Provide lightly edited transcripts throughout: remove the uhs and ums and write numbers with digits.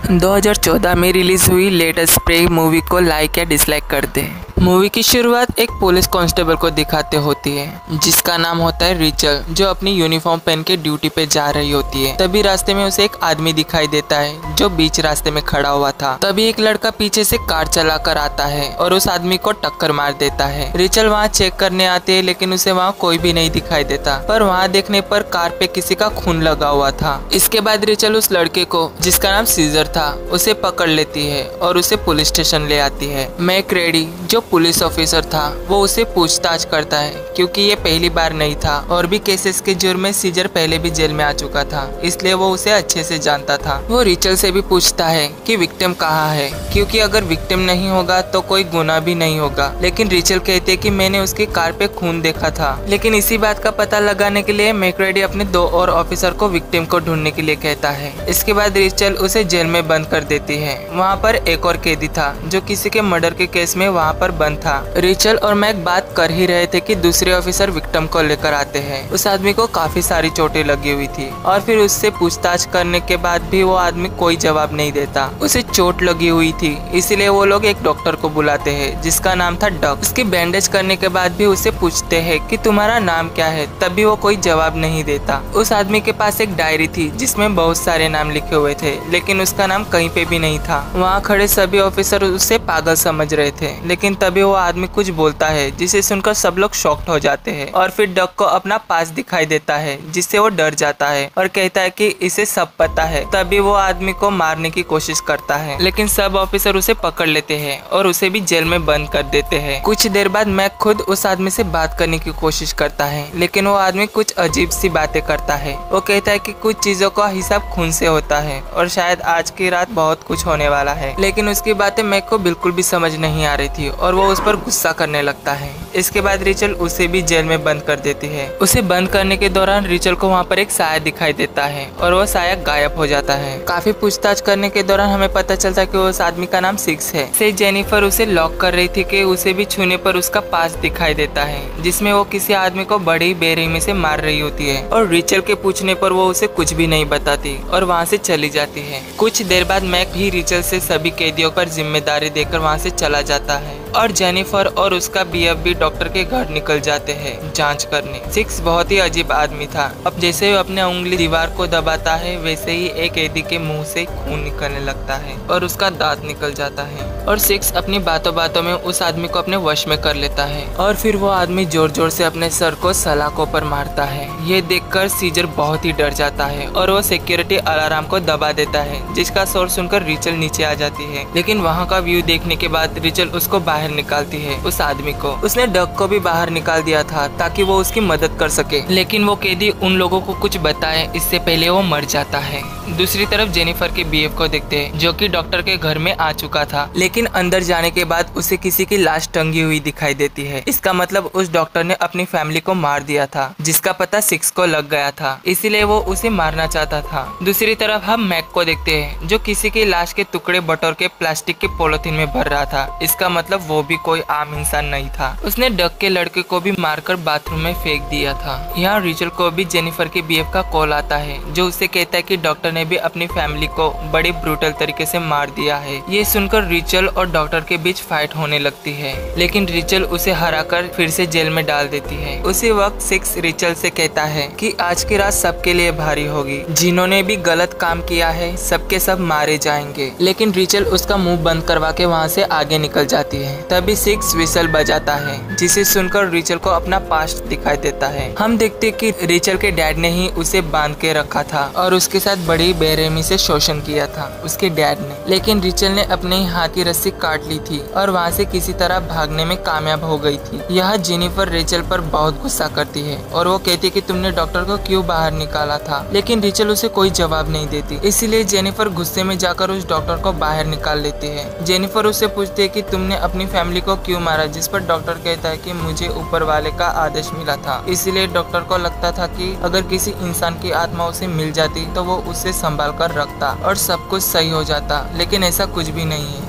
2014 में रिलीज हुई latest prey movie को लाइक या डिसलाइक कर दें। मूवी की शुरुआत एक पुलिस कांस्टेबल को दिखाते होती है जिसका नाम होता है रिचल, जो अपनी यूनिफॉर्म पहन के ड्यूटी पे जा रही होती है। तभी रास्ते में उसे एक आदमी दिखाई देता है जो बीच रास्ते में खड़ा हुआ था। तभी एक लड़का पीछे से कार चलाकर आता है और उस आदमी को टक्कर मार देता है। रिचल वहाँ चेक करने आती है लेकिन उसे वहाँ कोई भी नहीं दिखाई देता, पर वहाँ देखने पर कार पे किसी का खून लगा हुआ था। इसके बाद रिचल उस लड़के को, जिसका नाम सीजर था, उसे पकड़ लेती है और उसे पुलिस स्टेशन ले आती है। मैकरेडी जो पुलिस ऑफिसर था वो उसे पूछताछ करता है क्योंकि ये पहली बार नहीं था और भी केसेस के जुर्म में सीजर पहले भी जेल में आ चुका था, इसलिए वो उसे अच्छे से जानता था। वो रिचल से भी पूछता है कि विक्टिम कहाँ है, क्योंकि अगर विक्टिम नहीं होगा तो कोई गुनाह भी नहीं होगा। लेकिन रिचल कहते कि मैंने उसकी कार पे खून देखा था। लेकिन इसी बात का पता लगाने के लिए मैकरेडी अपने 2 और ऑफिसर को विक्टिम को ढूंढने के लिए कहता है। इसके बाद रिचल उसे जेल में बंद कर देती है। वहाँ पर एक और कैदी था जो किसी के मर्डर के केस में वहाँ पर बंद था। रिचल और मैक बात कर ही रहे थे कि दूसरे ऑफिसर विक्टिम को लेकर आते हैं। उस आदमी को काफी सारी चोटें लगी हुई थी और फिर उससे पूछताछ करने के बाद भी वो आदमी कोई जवाब नहीं देता। उसे चोट लगी हुई थी, इसलिए वो लोग एक डॉक्टर को बुलाते हैं जिसका नाम था डक। उसकी बैंडेज करने के बाद भी उसे पूछते हैं कि तुम्हारा नाम क्या है, तब भी वो कोई जवाब नहीं देता। उस आदमी के पास एक डायरी थी जिसमें बहुत सारे नाम लिखे हुए थे, लेकिन उसका नाम कहीं पे भी नहीं था। वहाँ खड़े सभी ऑफिसर उसे पागल समझ रहे थे, लेकिन तभी वो आदमी कुछ बोलता है जिसे सुनकर सब लोग शॉक्ड हो जाते हैं। और फिर डक को अपना पास दिखाई देता है जिससे वो डर जाता है और कहता है कि इसे सब पता है। तभी वो आदमी को मारने की कोशिश करता है, लेकिन सब ऑफिसर उसे पकड़ लेते हैं और उसे भी जेल में बंद कर देते हैं। कुछ देर बाद मैक खुद उस आदमी से बात करने की कोशिश करता है, लेकिन वो आदमी कुछ अजीब सी बातें करता है। वो कहता है कि कुछ चीजों का हिसाब खून से होता है और शायद आज की रात बहुत कुछ होने वाला है। लेकिन उसकी बातें मैक को बिल्कुल भी समझ नहीं आ रही थी और वो उस पर गुस्सा करने लगता है। इसके बाद रिचल उसे भी जेल में बंद कर देती है। उसे बंद करने के दौरान रिचल को वहाँ पर एक साया दिखाई देता है और वो साया गायब हो जाता है। काफी पूछताछ करने के दौरान हमें पता चलता है कि उस आदमी का नाम सिक्स है। से जेनिफर उसे लॉक कर रही थी कि उसे भी छूने पर उसका पास दिखाई देता है जिसमें वो किसी आदमी को बड़ी बेरहमी से मार रही होती है और रिचल के पूछने पर वो उसे कुछ भी नहीं बताती और वहाँ से चली जाती है। कुछ देर बाद मैक भी रिचल से सभी कैदियों पर जिम्मेदारी देकर वहाँ से चला जाता है और जेनिफर और उसका बीएफ भी डॉक्टर के घर निकल जाते हैं जांच करने। सिक्स बहुत ही अजीब आदमी था। अब जैसे वो अपने उंगली दीवार को दबाता है वैसे ही एक कैदी के मुंह से खून निकलने लगता है और उसका दांत निकल जाता है और सिक्स अपनी बातों बातों में उस आदमी को अपने वश में कर लेता है और फिर वो आदमी जोर जोर से अपने सर को सलाखों पर मारता है। ये देखकर सीजर बहुत ही डर जाता है और वो सिक्योरिटी अलार्म को दबा देता है जिसका शोर सुनकर रिचल नीचे आ जाती है। लेकिन वहाँ का व्यू देखने के बाद रिचल उसको बाहर निकालती है। उस आदमी को उसने डक को भी बाहर निकाल दिया था ताकि वो उसकी मदद कर सके, लेकिन वो कैदी उन लोगों को कुछ बताए इससे पहले वो मर जाता है। दूसरी तरफ जेनिफर के बीएफ को देखते हैं जो कि डॉक्टर के घर में आ चुका था, लेकिन अंदर जाने के बाद उसे किसी की लाश टंगी हुई दिखाई देती है। इसका मतलब उस डॉक्टर ने अपनी फैमिली को मार दिया था जिसका पता सिक्स को लग गया था, इसीलिए वो उसे मारना चाहता था। दूसरी तरफ हम मैक को देखते हैं जो किसी की लाश के टुकड़े बटोर के प्लास्टिक के पॉलिथीन में भर रहा था। इसका मतलब वो भी कोई आम इंसान नहीं था। उसने डक के लड़के को भी मारकर बाथरूम में फेंक दिया था। यहाँ रिचल को भी जेनिफर के बीएफ का कॉल आता है जो उसे कहता है कि डॉक्टर ने भी अपनी फैमिली को बड़े ब्रूटल तरीके से मार दिया है। ये सुनकर रिचल और डॉक्टर के बीच फाइट होने लगती है, लेकिन रिचल उसे हराकर फिर से जेल में डाल देती है। उसी वक्त सिक्स रिचल से कहता है कि आज की रात सबके लिए भारी होगी, जिन्होंने भी गलत काम किया है सबके सब मारे जाएंगे। लेकिन रिचल उसका मुंह बंद करवा के वहाँ से आगे निकल जाती है। तभी सिक्स विसल बजाता है जिसे सुनकर रिचल को अपना पास्ट दिखाई देता है। हम देखते कि रिचल के डैड ने ही उसे बांध के रखा था और उसके साथ बड़ी बेरहमी से शोषण किया था उसके डैड ने। लेकिन रिचल ने अपने ही हाथ की रस्सी काट ली थी और वहाँ से किसी तरह भागने में कामयाब हो गई थी। यह जेनिफर रिचल पर बहुत गुस्सा करती है और वो कहती कि तुमने डॉक्टर को क्यों बाहर निकाला था, लेकिन रिचल उसे कोई जवाब नहीं देती। इसीलिए जेनिफर गुस्से में जाकर उस डॉक्टर को बाहर निकाल लेती है। जेनिफर उससे पूछती है कि तुमने अपनी फैमिली को क्यों मारा, जिस पर डॉक्टर कहता है कि मुझे ऊपर वाले का आदेश मिला था। इसलिए डॉक्टर को लगता था कि अगर किसी इंसान की आत्मा उसे मिल जाती तो वो उसे संभाल कर रखता और सब कुछ सही हो जाता, लेकिन ऐसा कुछ भी नहीं है।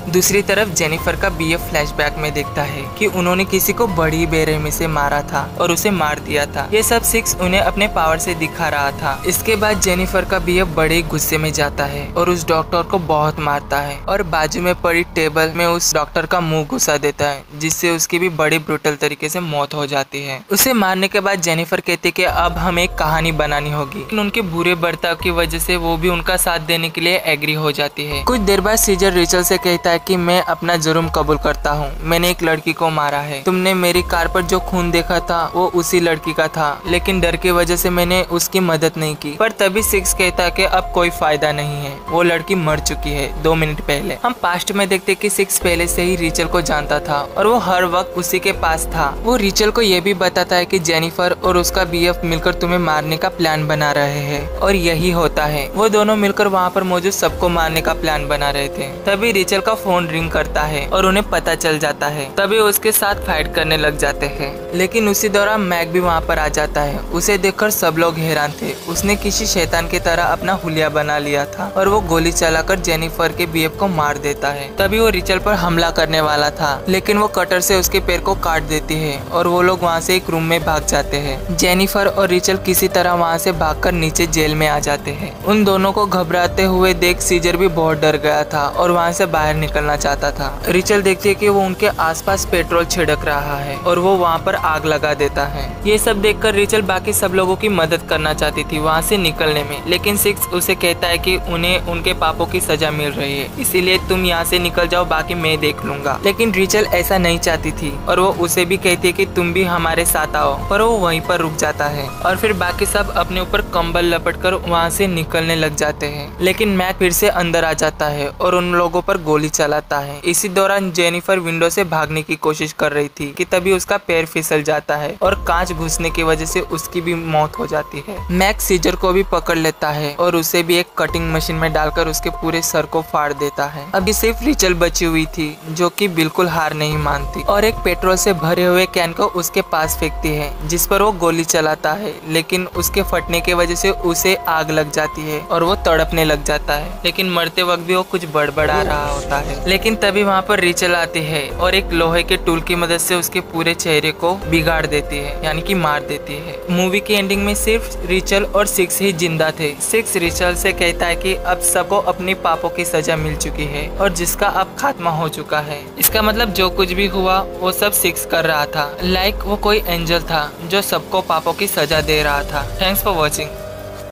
दूसरी तरफ जेनिफर का बीएफ फ्लैशबैक में देखता है कि उन्होंने किसी को बड़ी बेरहमी से मारा था और उसे मार दिया था। ये सब सिक्स उन्हें अपने पावर से दिखा रहा था। इसके बाद जेनिफर का बीएफ बड़े गुस्से में जाता है और उस डॉक्टर को बहुत मारता है और बाजू में पड़ी टेबल में उस डॉक्टर का मुंह घुसा देता है, जिससे उसकी भी बड़ी ब्रूटल तरीके से मौत हो जाती है। उसे मारने के बाद जेनिफर कहती कि अब हमें एक कहानी बनानी होगी, लेकिन उनके बुरे बर्ताव की वजह से वो भी उनका साथ देने के लिए एग्री हो जाती है। कुछ देर बाद सीजर रिचल से कहता है कि मैं अपना जुर्म कबूल करता हूँ, मैंने एक लड़की को मारा है। तुमने मेरी कार पर जो खून देखा था वो उसी लड़की का था, लेकिन डर की वजह से मैंने उसकी मदद नहीं की। पर तभी सिक्स कहता है कि अब कोई फायदा नहीं है, वो लड़की मर चुकी है 2 मिनट पहले। हम पास्ट में देखते कि सिक्स पहले से ही रिचल को जानता था और वो हर वक्त उसी के पास था। वो रिचल को ये भी बताता है कि जेनिफर और उसका बीएफ मिलकर तुम्हें मारने का प्लान बना रहे हैं, और यही होता है। वो दोनों मिलकर वहाँ पर मौजूद सबको मारने का प्लान बना रहे थे। तभी रिचल का फोन रिंग करता है और उन्हें पता चल जाता है। तभी उसके साथ फाइट करने लग जाते हैं, लेकिन उसी दौरान मैक भी वहाँ पर आ जाता है। उसे देखकर सब लोग हैरान थे। उसने किसी शैतान की तरह अपना हुलिया बना लिया था और वो गोली चलाकर जेनिफर के बीएफ को मार देता है। तभी वो रिचल पर हमला करने वाला था, लेकिन वो कटर से उसके पैर को काट देती है और वो लोग वहाँ से एक रूम में भाग जाते हैं। जेनिफर और रिचल किसी तरह वहाँ से भागकर नीचे जेल में आ जाते हैं। उन दोनों को घबराते हुए देख सीजर भी बहुत डर गया था और वहाँ से बाहर निकलना चाहता था। रिचल देखती है कि वो उनके आसपास पेट्रोल छिड़क रहा है और वो वहाँ पर आग लगा देता है। ये सब देखकर रिचल बाकी सब लोगों की मदद करना चाहती थी वहाँ से निकलने में, लेकिन सिक्स उसे कहता है कि उन्हें उनके पापों की सजा मिल रही है, इसीलिए तुम यहाँ से निकल जाओ, बाकी मैं देख लूंगा। लेकिन रिचल ऐसा नहीं चाहती थी और वो उसे भी कहती है कि तुम भी हमारे साथ आओ, पर वो वहीं पर रुक जाता है और फिर बाकी सब अपने ऊपर कंबल लपेटकर वहाँ से निकलने लग जाते हैं। लेकिन मैक फिर से अंदर आ जाता है और उन लोगों पर गोली चलाता है। इसी दौरान जेनिफर विंडो से भागने की कोशिश कर रही थी कि तभी उसका पैर फिसल जाता है और कांच घुसने की वजह से उसकी भी मौत हो जाती है। मैक सीजर को भी पकड़ लेता है और उसे भी एक कटिंग मशीन में डालकर उसके पूरे सर को फाड़ देता है। अभी सिर्फ रिचल बची हुई थी जो कि बिल्कुल हार नहीं मानती और एक पेट्रोल से भरे हुए कैन को उसके पास फेंकती है, जिस पर वो गोली चलाता है, लेकिन उसके फटने की वजह से उसे आग लग जाती है और वो तड़पने लग जाता है। लेकिन मरते वक्त भी वो कुछ बड़बड़ा रहा होता है। लेकिन तभी वहाँ पर रिचल आती है और एक लोहे के टूल की मदद से उसके पूरे चेहरे को बिगाड़ देती है, यानी कि मार देती है। मूवी की एंडिंग में सिर्फ रिचल और सिक्स ही जिंदा थे। सिक्स रिचल से कहता है कि अब सबको अपनी पापों की सजा मिल चुकी है और जिसका अब खात्मा हो चुका है। इसका मतलब जो कुछ भी हुआ वो सब सिक्स कर रहा था, लाइक वो कोई एंजल था जो सबको पापों की सजा दे रहा था। Thanks for watching.